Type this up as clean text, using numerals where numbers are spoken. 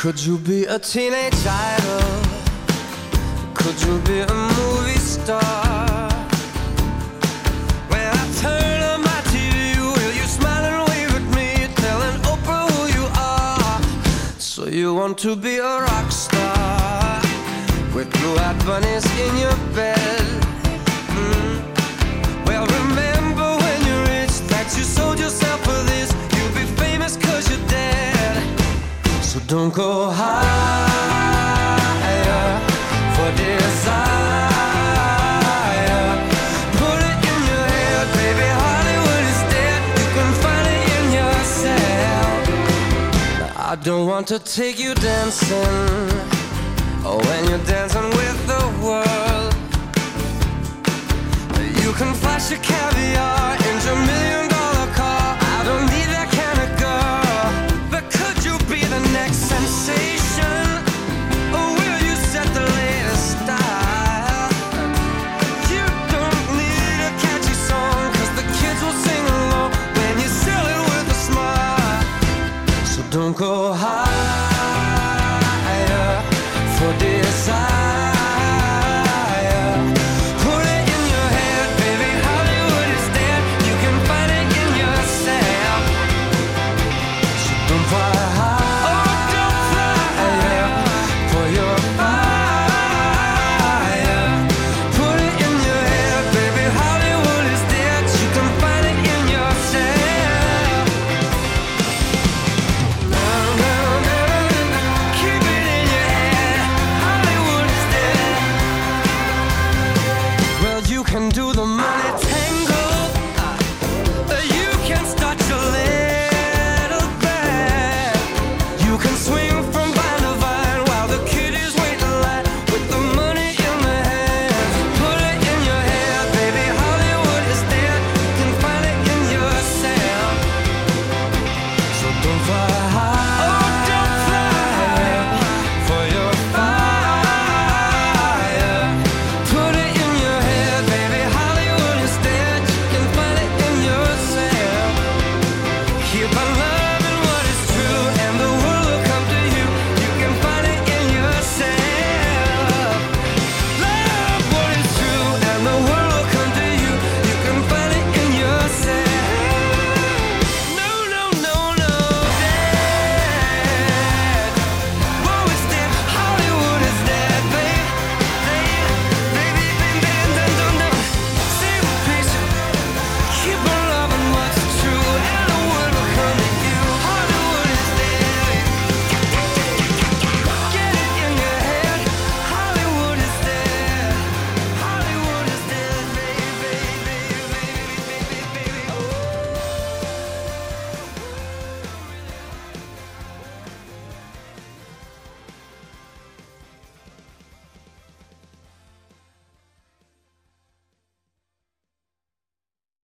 Could you be a teenage idol? Could you be a movie star? When I turn on my TV, will you smile and wave at me, telling Oprah who you are? So you want to be a rock star with blue-eyed bunnies in your bed? Well, remember when you're rich that you sold yourself for this. You'll be famous 'cause you're dead. So don't go higher for desire. Put it in your head, baby, Hollywood is dead. You can find it in yourself. Now, I don't want to take you dancing, or when you're dancing with the world. You can flash your caviar in your $1,000,000 car. I don't need that kind of girl. But could you be the next sensation? Or will you set the latest style? You don't need a catchy song, 'cause the kids will sing along when you sell it with a smile. So don't go higher for desire. Can do